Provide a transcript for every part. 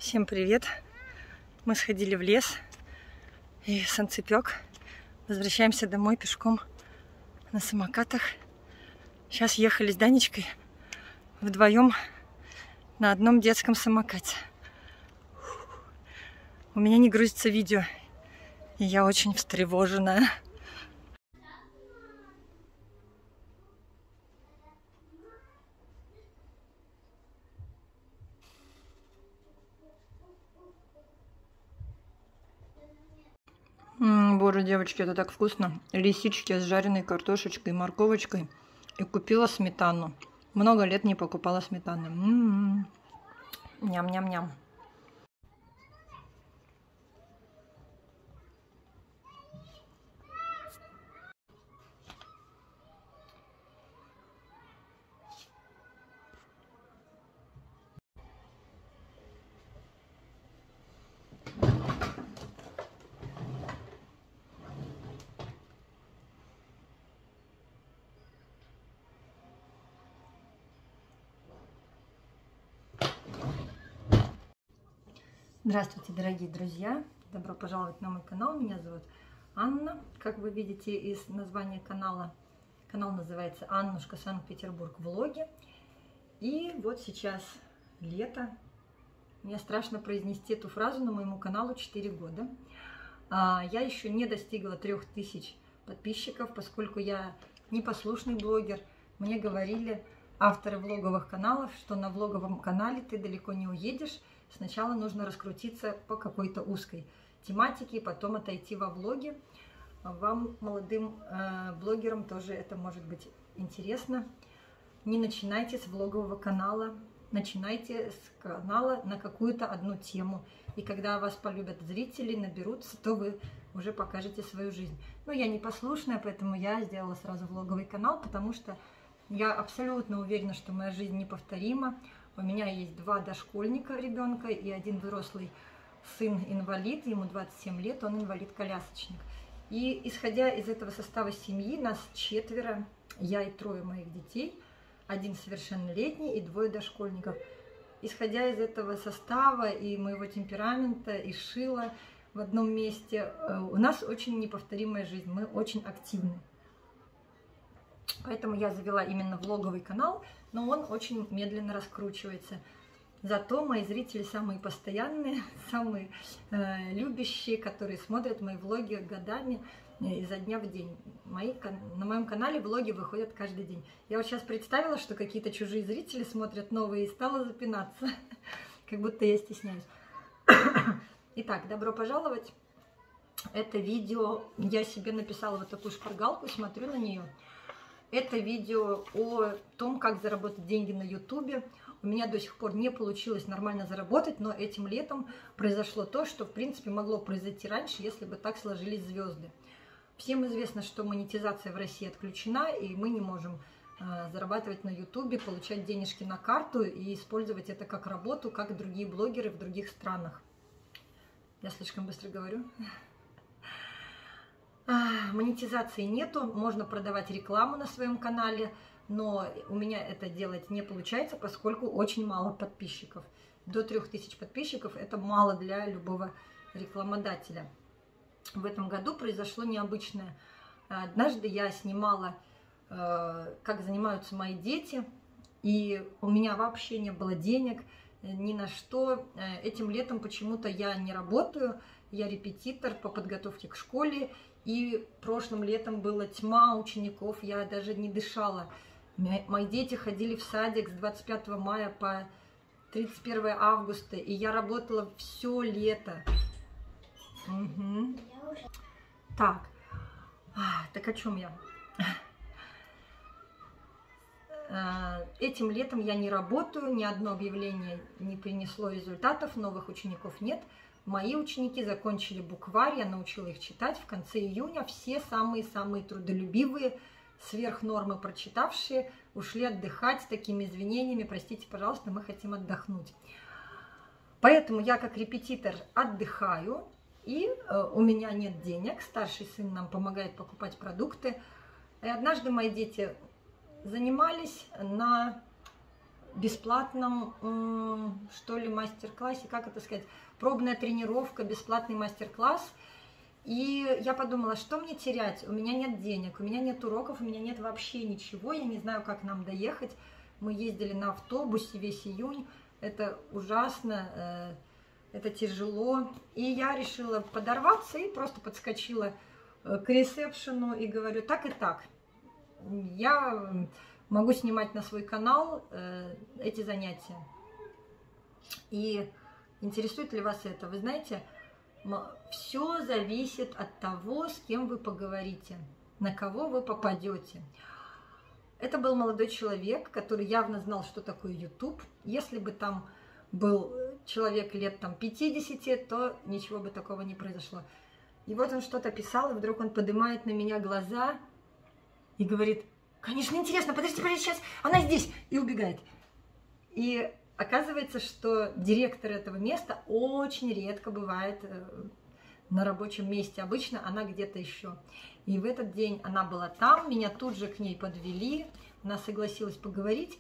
Всем привет! Мы сходили в лес и солнцепек. Возвращаемся домой пешком на самокатах. Сейчас ехали с Данечкой вдвоем на одном детском самокате. У меня не грузится видео, и я очень встревоженная. Боже, девочки, это так вкусно. Лисички с жареной картошечкой, морковочкой. И купила сметану. Много лет не покупала сметаны. Ням-ням-ням. Здравствуйте, дорогие друзья! Добро пожаловать на мой канал. Меня зовут Анна. Как вы видите из названия канала, канал называется Аннушка Санкт-Петербург влоги. И вот сейчас лето. Мне страшно произнести эту фразу, но моему каналу 4 года. Я еще не достигла 3000 подписчиков, поскольку я непослушный блогер. Мне говорили авторы влоговых каналов, что на влоговом канале ты далеко не уедешь. Сначала нужно раскрутиться по какой-то узкой тематике, и потом отойти во влоги. Вам, молодым блогерам, тоже это может быть интересно. Не начинайте с влогового канала, начинайте с канала на какую-то одну тему. И когда вас полюбят зрители, наберутся, то вы уже покажете свою жизнь. Но я непослушная, поэтому я сделала сразу влоговый канал, потому что я абсолютно уверена, что моя жизнь неповторима. У меня есть 2 дошкольника ребенка и 1 взрослый сын-инвалид, ему 27 лет, он инвалид-колясочник. И исходя из этого состава семьи, нас 4, я и 3 моих детей, 1 совершеннолетний и 2 дошкольников. Исходя из этого состава и моего темперамента, и шила в одном месте, у нас очень неповторимая жизнь, мы очень активны. Поэтому я завела именно влоговый канал, но он очень медленно раскручивается. Зато мои зрители самые постоянные, самые любящие, которые смотрят мои влоги годами, изо дня в день. На моем канале влоги выходят каждый день. Я вот сейчас представила, что какие-то чужие зрители смотрят новые, и стала запинаться, как будто я стесняюсь. Итак, добро пожаловать. Это видео, я себе написала вот такую шпаргалку, смотрю на нее. Это видео о том, как заработать деньги на YouTube. У меня до сих пор не получилось нормально заработать, но этим летом произошло то, что, в принципе, могло произойти раньше, если бы так сложились звезды. Всем известно, что монетизация в России отключена, и мы не можем зарабатывать на YouTube, получать денежки на карту и использовать это как работу, как другие блогеры в других странах. Я слишком быстро говорю. Монетизации нету, можно продавать рекламу на своем канале, но у меня это делать не получается, поскольку очень мало подписчиков. До 3000 подписчиков это мало для любого рекламодателя. В этом году произошло необычное. Однажды я снимала, как занимаются мои дети, и у меня вообще не было денег ни на что. Этим летом почему-то я не работаю, я репетитор по подготовке к школе. И прошлым летом была тьма учеников, я даже не дышала. Мои дети ходили в садик с 25 мая по 31 августа, и я работала все лето. Угу. Так о чем я? Этим летом я не работаю, ни одно объявление не принесло результатов, новых учеников нет. Мои ученики закончили букварь, я научила их читать. В конце июня все самые-самые трудолюбивые, сверх нормы прочитавшие, ушли отдыхать с такими извинениями: простите, пожалуйста, мы хотим отдохнуть. Поэтому я как репетитор отдыхаю, и у меня нет денег. Старший сын нам помогает покупать продукты. И однажды мои дети занимались на бесплатном, что ли, мастер-классе, как это сказать, пробная тренировка, бесплатный мастер-класс. И я подумала, что мне терять? У меня нет денег, у меня нет уроков, у меня нет вообще ничего, я не знаю, как нам доехать. Мы ездили на автобусе весь июнь, это ужасно, это тяжело. И я решила подорваться и просто подскочила к ресепшену и говорю, так и так, я могу снимать на свой канал эти занятия. И интересует ли вас это? Вы знаете, все зависит от того, с кем вы поговорите, на кого вы попадете. Это был молодой человек, который явно знал, что такое YouTube. Если бы там был человек лет там 50, то ничего бы такого не произошло. И вот он что-то писал, и вдруг он поднимает на меня глаза и говорит, конечно, интересно, подождите, сейчас, она здесь, и убегает. И оказывается, что директор этого места очень редко бывает на рабочем месте. Обычно она где-то еще. И в этот день она была там, меня тут же к ней подвели, она согласилась поговорить.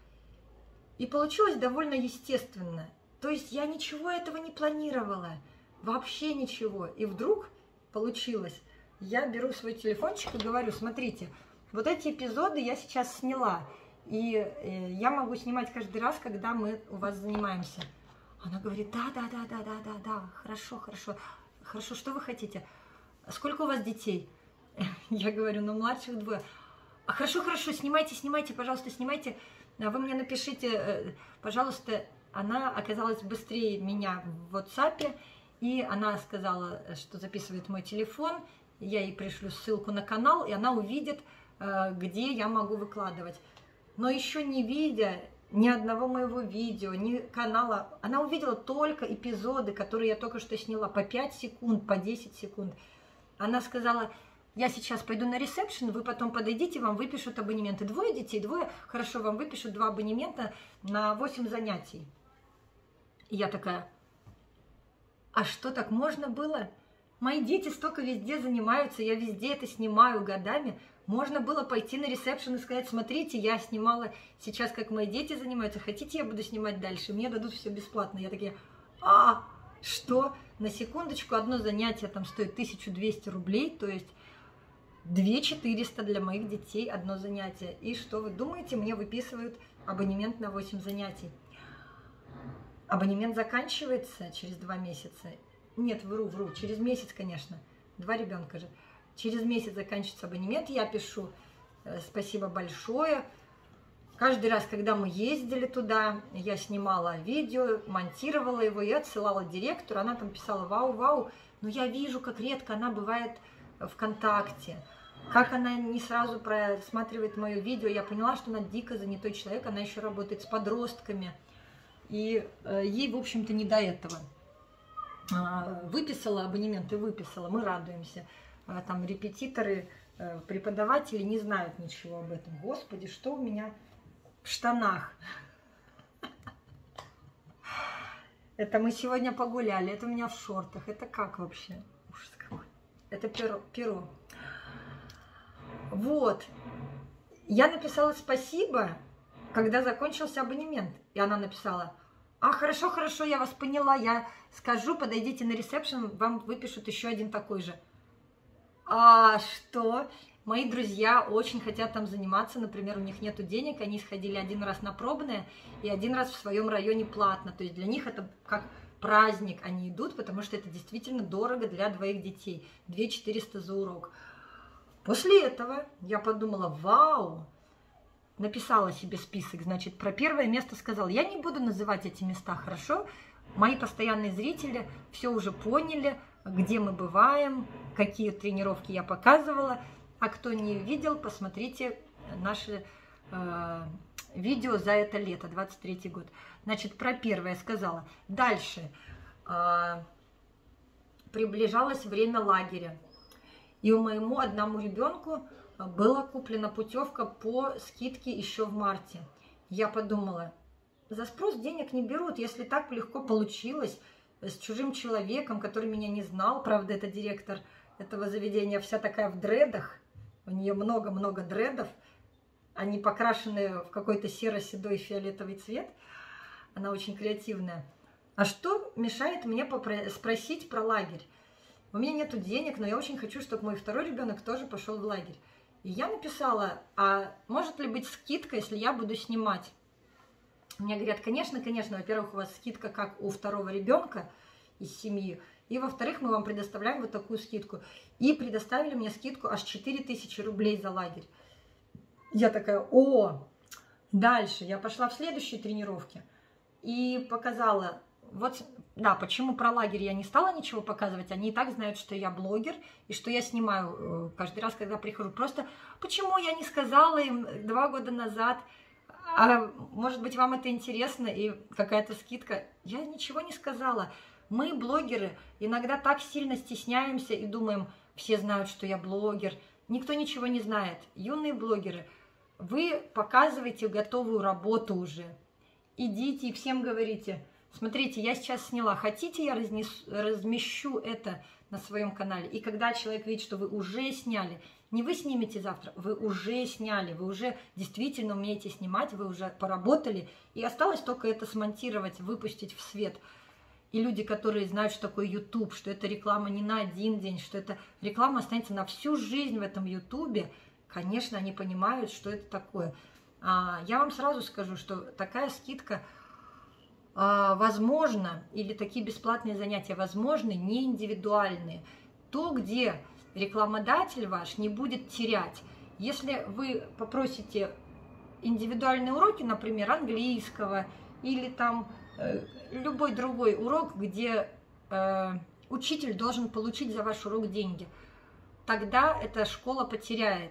И получилось довольно естественно. То есть я ничего этого не планировала, вообще ничего. И вдруг получилось. Я беру свой телефончик и говорю, смотрите, вот эти эпизоды я сейчас сняла. И я могу снимать каждый раз, когда мы у вас занимаемся. Она говорит, да, хорошо, что вы хотите? Сколько у вас детей? Я говорю, ну, младших 2. Хорошо, снимайте, пожалуйста, снимайте. Вы мне напишите, пожалуйста. Она оказалась быстрее меня в WhatsApp, и она сказала, что записывает мой телефон. Я ей пришлю ссылку на канал, и она увидит, где я могу выкладывать. Но еще не видя ни одного моего видео, ни канала, она увидела только эпизоды, которые я только что сняла, по 5 секунд, по 10 секунд. Она сказала, я сейчас пойду на ресепшн, вы потом подойдите, вам выпишут абонементы. 2 детей, 2, хорошо, вам выпишут 2 абонемента на 8 занятий. И я такая, а что, так можно было? Мои дети столько везде занимаются, я везде это снимаю годами. Можно было пойти на ресепшн и сказать, смотрите, я снимала сейчас, как мои дети занимаются, хотите, я буду снимать дальше? Мне дадут все бесплатно. Я такая, что? На секундочку, одно занятие там стоит 1200 рублей, то есть 2400 для моих детей одно занятие. И что вы думаете, мне выписывают абонемент на 8 занятий. Абонемент заканчивается через 2 месяца. Нет, вру, через месяц, конечно. 2 ребенка же. Через месяц заканчивается абонемент, я пишу спасибо большое. Каждый раз, когда мы ездили туда, я снимала видео, монтировала его и отсылала директору. Она там писала вау, но я вижу, как редко она бывает ВКонтакте. Как она не сразу просматривает мое видео. Я поняла, что она дико занятой человек, она еще работает с подростками. И ей, в общем-то, не до этого. Выписала абонемент и выписала, мы радуемся. Там репетиторы, преподаватели не знают ничего об этом. Господи, что у меня в штанах? Это мы сегодня погуляли, это у меня в шортах. Это как вообще? Ужас какой. Это перо. Вот. Я написала спасибо, когда закончился абонемент. И она написала, хорошо, я вас поняла, я скажу, подойдите на ресепшн, вам выпишут еще один такой же. Что? Мои друзья очень хотят там заниматься, например, у них нету денег, они сходили 1 раз на пробное и 1 раз в своем районе платно. То есть для них это как праздник, они идут, потому что это действительно дорого для 2 детей. 2400 за урок. После этого я подумала, вау, написала себе список, значит, про 1-е место сказала. Я не буду называть эти места, хорошо? Мои постоянные зрители все уже поняли, где мы бываем, какие тренировки я показывала. А кто не видел, посмотрите наши видео за это лето, 23-й год. Значит, про 1-е сказала. Дальше. Приближалось время лагеря. И у моему одному ребенку была куплена путевка по скидке еще в марте. Я подумала, за спрос денег не берут, если так легко получилось с чужим человеком, который меня не знал. Правда, это директор этого заведения вся такая в дредах, у нее много-много дредов. они покрашены в какой-то серо-седой фиолетовый цвет. Она очень креативная. А что мешает мне спросить про лагерь? У меня нету денег, но я очень хочу, чтобы мой второй ребенок тоже пошел в лагерь. И я написала, а может ли быть скидка, если я буду снимать? Мне говорят, конечно, конечно. Во-первых, у вас скидка как у второго ребенка из семьи. И во-вторых, мы вам предоставляем вот такую скидку. И предоставили мне скидку аж 4000 рублей за лагерь. Я такая, о! Дальше я пошла в следующие тренировки и показала. Вот, да, почему про лагерь я не стала ничего показывать. Они и так знают, что я блогер и что я снимаю каждый раз, когда прихожу. Просто почему я не сказала им 2 года назад, а может быть, вам это интересно и какая-то скидка. Я ничего не сказала. Мы, блогеры, иногда так сильно стесняемся и думаем, все знают, что я блогер. Никто ничего не знает. Юные блогеры, вы показываете готовую работу уже. Идите и всем говорите, смотрите, я сейчас сняла, хотите, я размещу это на своем канале. И когда человек видит, что вы уже сняли, не вы снимете завтра, вы уже сняли, вы уже действительно умеете снимать, вы уже поработали, и осталось только это смонтировать, выпустить в свет. И люди, которые знают, что такое YouTube, что это реклама не на один день, что это реклама останется на всю жизнь в этом YouTube, конечно, они понимают, что это такое. Я вам сразу скажу, что такая скидка возможна, или такие бесплатные занятия возможны, не индивидуальные. То, где рекламодатель ваш не будет терять. Если вы попросите индивидуальные уроки, например, английского, или там любой другой урок, где учитель должен получить за ваш урок деньги, тогда эта школа потеряет,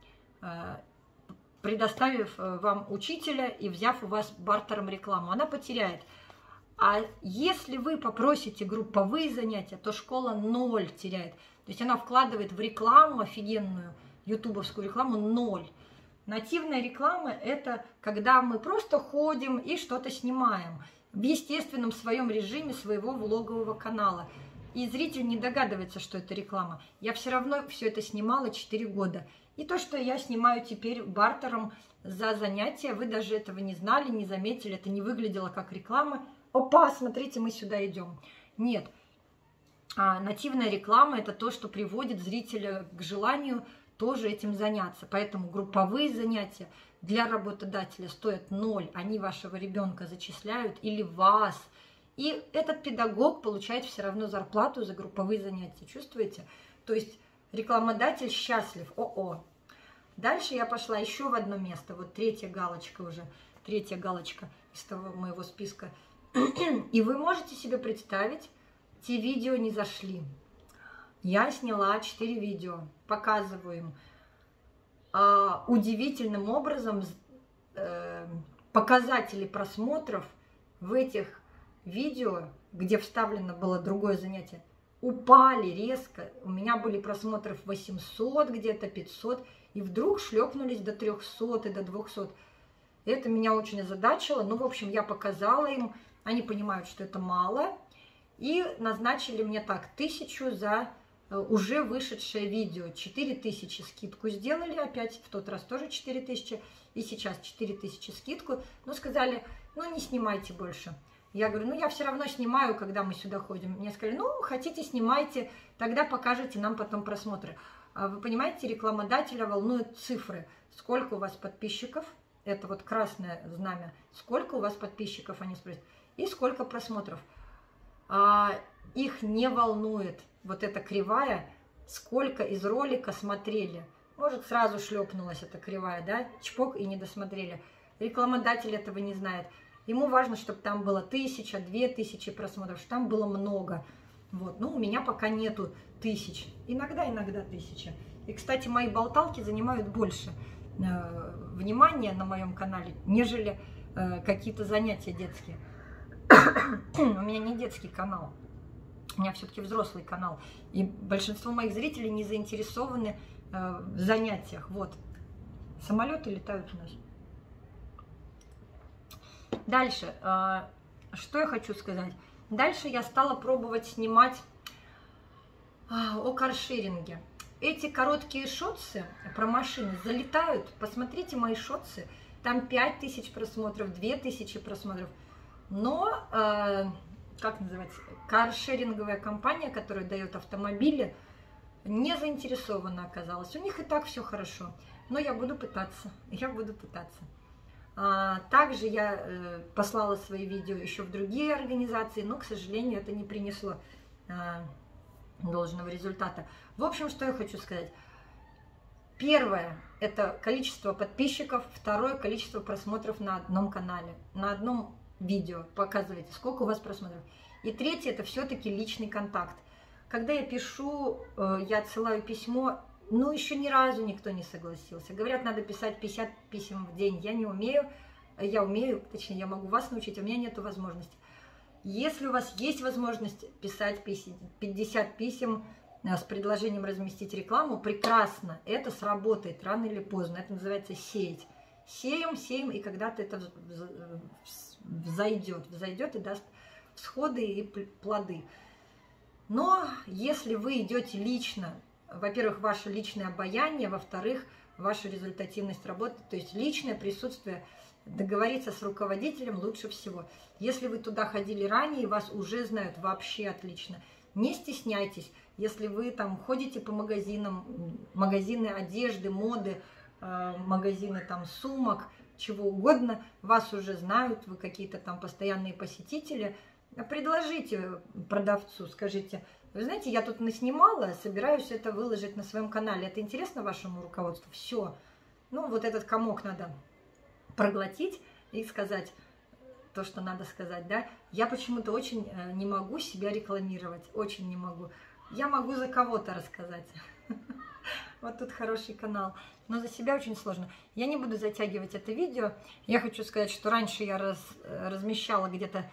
предоставив вам учителя и взяв у вас бартером рекламу. Она потеряет. А если вы попросите групповые занятия, то школа 0 теряет. То есть она вкладывает в рекламу офигенную, ютубовскую рекламу 0. Нативная реклама – это когда мы просто ходим и что-то снимаем в естественном своем режиме своего влогового канала. И зритель не догадывается, что это реклама. Я все равно все это снимала 4 года. И то, что я снимаю теперь бартером за занятия, вы даже этого не знали, не заметили, это не выглядело как реклама. Опа, смотрите, мы сюда идем. Нет. Нативная реклама – это то, что приводит зрителя к желанию тоже этим заняться. Поэтому групповые занятия для работодателя стоят 0. Они вашего ребенка зачисляют или вас. И этот педагог получает все равно зарплату за групповые занятия. Чувствуете? То есть рекламодатель счастлив. О-о. Дальше я пошла еще в одно место. Вот третья галочка уже. Третья галочка из того моего списка. И вы можете себе представить, те видео не зашли. Я сняла 4 видео. Показываю им. Удивительным образом показатели просмотров в этих видео, где вставлено было другое занятие, упали резко. У меня были просмотров 800, где-то 500, и вдруг шлепнулись до 300 и до 200. Это меня очень озадачило. Ну, в общем, я показала им, они понимают, что это мало, и назначили мне так 1000 за уже вышедшее видео. 4000 скидку сделали опять, в тот раз тоже 4000, и сейчас 4000 скидку. Но сказали, ну, не снимайте больше. Я говорю, ну, я все равно снимаю, когда мы сюда ходим. Мне сказали, ну, хотите, снимайте, тогда покажете нам потом просмотры. Вы понимаете, рекламодателя волнуют цифры. Сколько у вас подписчиков? Это вот красное знамя. Сколько у вас подписчиков, они спросят. И сколько просмотров. Их не волнует вот эта кривая, сколько из ролика смотрели. Может, сразу шлепнулась эта кривая, да? Чпок, и не досмотрели. Рекламодатель этого не знает. Ему важно, чтобы там было 1000, 2000 просмотров, чтобы там было много. Вот. Ну, у меня пока нету 1000. Иногда 1000. И, кстати, мои болталки занимают больше внимания на моем канале, нежели какие-то занятия детские. У меня не детский канал. У меня все-таки взрослый канал. И большинство моих зрителей не заинтересованы в занятиях. Вот. Самолеты летают у нас. Дальше, что я хочу сказать. Дальше я стала пробовать снимать о каршеринге. эти короткие шотсы про машины залетают. Посмотрите мои шотсы. Там 5000 просмотров, 2000 просмотров. Но, как называется, каршеринговая компания, которая дает автомобили, не заинтересована оказалась. У них и так все хорошо. Но я буду пытаться. Также я послала свои видео еще в другие организации, но, к сожалению, это не принесло должного результата. В общем, что я хочу сказать. Первое – это количество подписчиков. Второе – количество просмотров на одном канале, на одном видео. Показывайте, сколько у вас просмотров. И третье – это все-таки личный контакт. Когда я пишу, я отсылаю письмо, но еще ни разу никто не согласился. Говорят, надо писать 50 писем в день. Я не умею, я умею, точнее, я могу вас научить, а у меня нет возможности. Если у вас есть возможность писать 50 писем с предложением разместить рекламу, прекрасно, это сработает рано или поздно. Это называется сеять. Сеем, и когда-то это взойдет и даст всходы и плоды. Но если вы идете лично, во-первых, ваше личное обаяние, во-вторых, ваша результативность работы, то есть личное присутствие, договориться с руководителем лучше всего. Если вы туда ходили ранее, вас уже знают, вообще отлично. Не стесняйтесь, если вы там ходите по магазинам, магазины одежды, моды, магазины там сумок, чего угодно, вас уже знают, вы какие-то там постоянные посетители. Предложите продавцу, скажите: вы знаете, я тут наснимала, собираюсь это выложить на своем канале. Это интересно вашему руководству? Все. Ну, вот этот комок надо проглотить и сказать то, что надо сказать, да. Я почему-то очень не могу себя рекламировать, очень не могу. Я могу за кого-то рассказать. Вот тут хороший канал. Но за себя очень сложно. Я не буду затягивать это видео. Я хочу сказать, что раньше я размещала где-то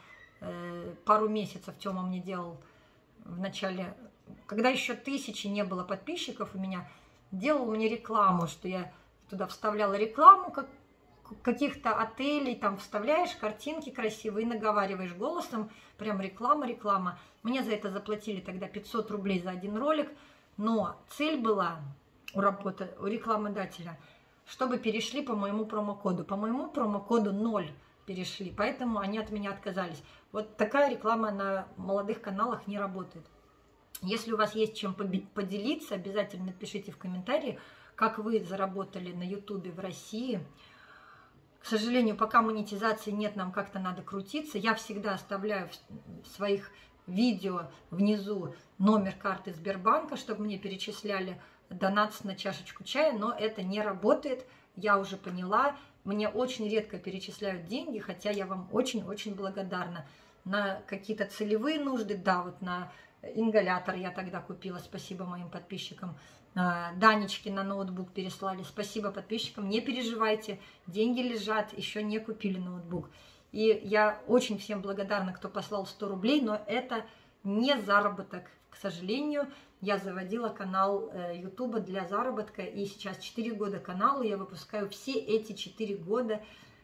пару месяцев, Тёма мне делал в начале, когда еще 1000 не было подписчиков у меня, делал мне рекламу, что я туда вставляла рекламу, как каких-то отелей, там вставляешь картинки красивые, наговариваешь голосом, прям реклама. Мне за это заплатили тогда 500 рублей за один ролик, но цель была у рекламодателя, чтобы перешли по моему промокоду. По моему промокоду 0 перешли, поэтому они от меня отказались. Вот такая реклама на молодых каналах не работает. Если у вас есть чем поделиться, обязательно пишите в комментарии, как вы заработали на YouTube в России. К сожалению, пока монетизации нет, нам как-то надо крутиться. Я всегда оставляю в своих видео внизу номер карты Сбербанка, чтобы мне перечисляли донат на чашечку чая, но это не работает, я уже поняла. Мне очень редко перечисляют деньги, хотя я вам очень-очень благодарна. На какие-то целевые нужды, да, вот на ингалятор я тогда купила, спасибо моим подписчикам. Данечки на ноутбук переслали, спасибо подписчикам. Не переживайте, деньги лежат, еще не купили ноутбук. И я очень всем благодарна, кто послал 100 рублей, но это не заработок. К сожалению, я заводила канал YouTube для заработка, и сейчас 4 года каналу, я выпускаю все эти 4 года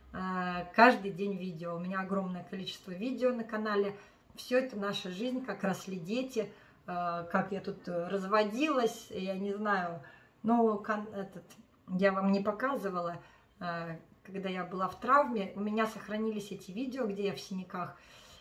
каждый день видео. У меня огромное количество видео на канале. Все это наша жизнь, как росли дети, как я тут разводилась, я не знаю. Но я вам не показывала, когда я была в травме. У меня сохранились эти видео, где я в синяках.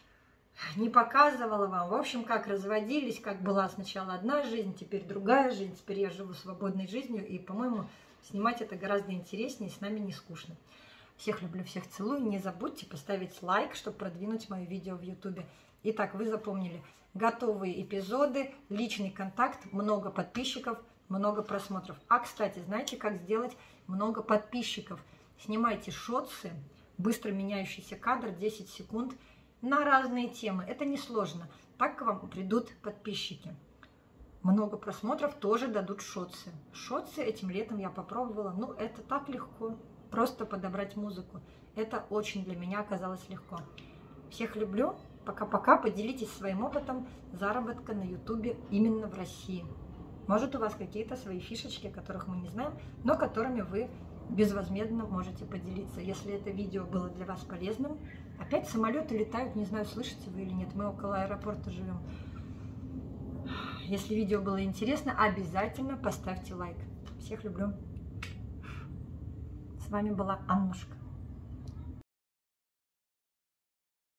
Не показывала вам. В общем, как разводились, как была сначала одна жизнь, теперь другая жизнь. Теперь я живу свободной жизнью, и, по-моему, снимать это гораздо интереснее, с нами не скучно. Всех люблю, всех целую. Не забудьте поставить лайк, чтобы продвинуть мое видео в YouTube. Итак, вы запомнили: готовые эпизоды, личный контакт, много подписчиков, много просмотров. А, кстати, знаете, как сделать много подписчиков? Снимайте шотсы, быстро меняющийся кадр, 10 секунд, на разные темы. Это несложно. Так к вам придут подписчики. Много просмотров тоже дадут шотсы. Шотсы этим летом я попробовала. Ну, это так легко. Просто подобрать музыку. Это очень для меня оказалось легко. Всех люблю. Пока-пока. Поделитесь своим опытом заработка на YouTube именно в России. Может, у вас какие-то свои фишечки, которых мы не знаем, но которыми вы безвозмездно можете поделиться. Если это видео было для вас полезным. Опять самолеты летают, не знаю, слышите вы или нет. Мы около аэропорта живем. Если видео было интересно, обязательно поставьте лайк. Всех люблю. С вами была Аннушка.